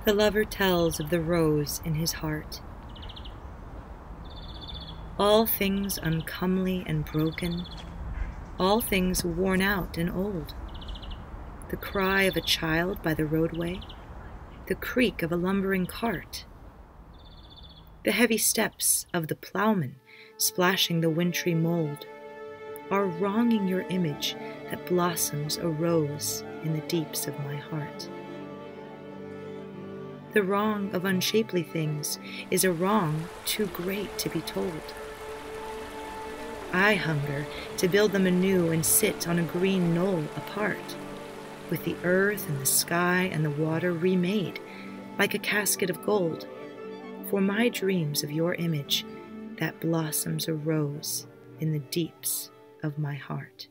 The lover tells of the rose in his heart. All things uncomely and broken, all things worn out and old, the cry of a child by the roadway, the creak of a lumbering cart, the heavy steps of the plowman splashing the wintry mold, are wronging your image that blossoms a rose in the deeps of my heart. The wrong of unshapely things is a wrong too great to be told. I hunger to build them anew and sit on a green knoll apart, with the earth and the sky and the water remade like a casket of gold, for my dreams of your image that blossoms a rose in the deeps of my heart.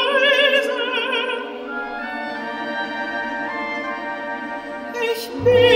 Ich bin